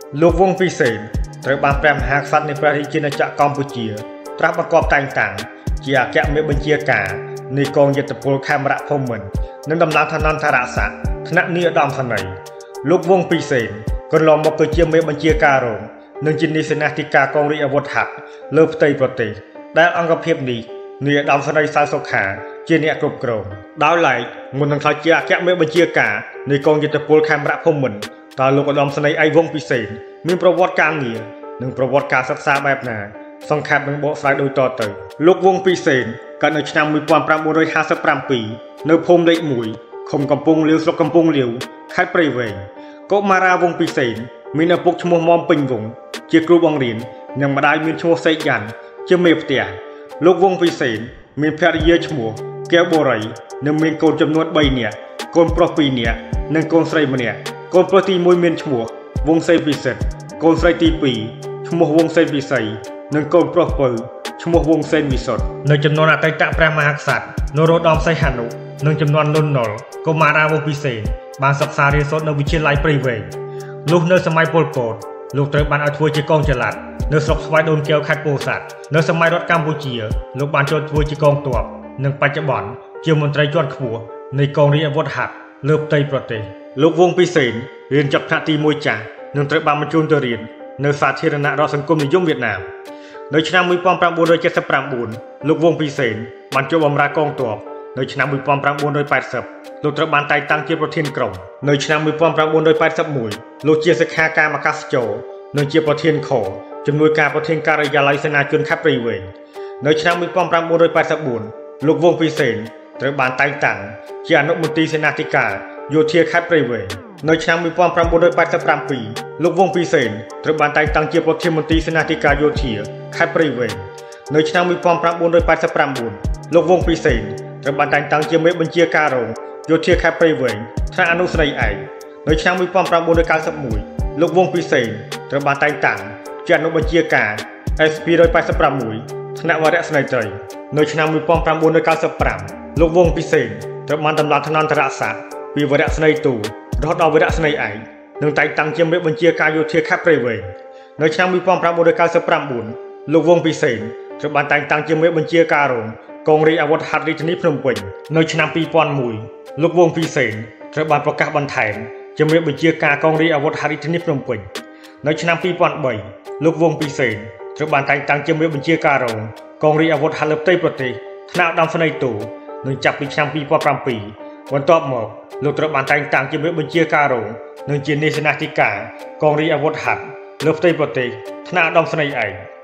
លោកវងពិសេសត្រូវបានព្រះមហាក្សត្រនៃព្រះរាជាណាចក្រកម្ពុជាត្រាស់ប្រកបតែងតាំងជាអគ្គមេបញ្ជាការនៃកងយុទ្ធពលខេមរៈភូមិន្ទនិងតំណាងឋានន្តរស័ក្តិថ្នាក់នាយឧត្តមសេនីយ៍លោកវងពិសេសកន្លងមកគឺជាមេបញ្ជាការរងនិងជានាយសេនាធិការកងរាជអាវុធហត្ថលើផ្ទៃប្រទេសដែលអង្គភាពនេះនាយឧត្តមសេនីយ៍សៅសុខាជាអ្នកគ្រប់គ្រងដោយឡែកមុននឹងក្លាយជាអគ្គមេបញ្ជាការនៃកងយុទ្ធពលខេមរៈភូមិន្ទតើលោកឧត្តមសេនីយ៍ឯកវងពិសេសមានប្រវត្តិការងារនិងប្រវត្តិការសិក្សាបែបណាសង្ខេបនឹងបកស្រាយដូចតទៅលោកវងពិសេសកើតនៅឆ្នាំ1957នៅភូមិលេខ1ឃុំកំពង់លាវស្រុកកំពង់លាវខេត្តព្រៃវែងកុមារាវងពិសេសមានឪពុកឈ្មោះមុំពេញវងជាគ្រូបង្រៀននិងម្ដាយមានឈ្មោះសេកយ៉ាន់ជាមេផ្ទះលោកវងពិសេសមានភរិយាឈ្មោះកែវបូរីនិងមានកូនចំនួន3នាក់កូនប្រុស2នាក់និងកូនស្រី1នាក់កូនប្រុសទី1មានឈ្មោះវងសេពិសិដ្ឋកូនស្រីទី2ឈ្មោះវងសេពិសីនិងកូនប្រុសពៅឈ្មោះវងសេនវិសុទ្ធនៅចំនួនអតីតព្រះមហាក្សត្រនរោត្តមសីហនុនិងចំនួនលន់នល់កុមារាវងពិសេសបានសិក្សារៀនសូត្រនៅវិទ្យាល័យព្រៃវែងលុះនៅសម័យប៉ុលពតលោកត្រូវបានឲ្យធ្វើជាកងចល័តនៅស្រុកស្វាយដូនកែវខេត្តពោធិ៍សាត់នៅសម័យរដ្ឋកម្ពុជាលោកបានចូលធ្វើជាកងទ័ពនិងបច្ចុប្បន្នជាមន្ត្រីជាន់ខ្ពស់នៃកងរាជអាវុធហត្ថលើផ្ទៃប្រទេសលោកវងពិសេសរៀនចប់ថ្នាក់ទី1ចាស់និងត្រូវបានបញ្ជូនទៅរៀននៅសាធារណរដ្ឋសង្គមនិយមវៀតណាមនៅឆ្នាំ1979លោកវងពិសេសបានចូលបម្រើកងទ័ពនៅឆ្នាំ1980លោកត្រូវបានតែងតាំងជាប្រធានក្រុមនៅឆ្នាំ1981លោកជាសិក្ខាកាមអាកាសចរនិងជាប្រធានខជំនួយការប្រធានការិយាល័យសេនាជនខេត្តព្រៃវែងនៅឆ្នាំ1984លោកវងពិសេសត្រូវបានតែងតាំងជាអនុមន្ត្រីសេនាធិការយោធាខេត្តព្រៃវែងនៅឆ្នាំ1987លោកវងពិសេសត្រូវបានតែងតាំងជាប្រធានមន្ត្រីសេនាធិការយោធាខេត្តព្រៃវែងនៅឆ្នាំ1989លោកវងពិសេសត្រូវបានតែងតាំងជាមេបញ្ជាការរងយោធាខេត្តព្រៃវែងថ្នាក់អនុស្រីឯកនៅឆ្នាំ1991លោកវងពិសេសត្រូវបានតែងតាំងជាអនុបញ្ជាការ SP186 ថ្នាក់វរៈស្នេហ៍ត្រីនៅឆ្នាំ1995លោកវងពិសេសត្រូវបានតំណាងឋានន្តរស័ក្តិពីវរៈស្នេហ៍ទូរហូតដល់វរៈស្នេហ៍ឯកនិងតែងតាំងជាមេបញ្ជាការយោធាខេត្តព្រៃវែងនៅឆ្នាំ1999លោកវងពិសេសត្រូវបានតែងតាំងជាមេបញ្ជាការរងកងរាជអាវុធហត្ថរាជធានីភ្នំពេញនៅឆ្នាំ2001លោកវងពិសេសត្រូវបានប្រកាសបន្ថែមជាមេបញ្ជាការកងរាជអាវុធហត្ថរាជធានីភ្នំពេញនៅឆ្នាំ2003លោកវងពិសេសត្រូវបានតែងតាំងជាមេបញ្ជាការរងកងរាជអាវុធហត្ថលើផ្ទៃប្រទេសថ្នាក់ឧត្តមសេនីយ៍ទូនិងចាប់ពីឆ្នាំ2007បន្ទាប់មកលោកត្រូវបានតែងតាំងជាមេបញ្ជាការរងនិងជានាយសេនាធិការកងរាជអាវុធហត្ថលើផ្ទៃប្រទេសថ្នាក់ឧត្តមសេនីយ៍ឯក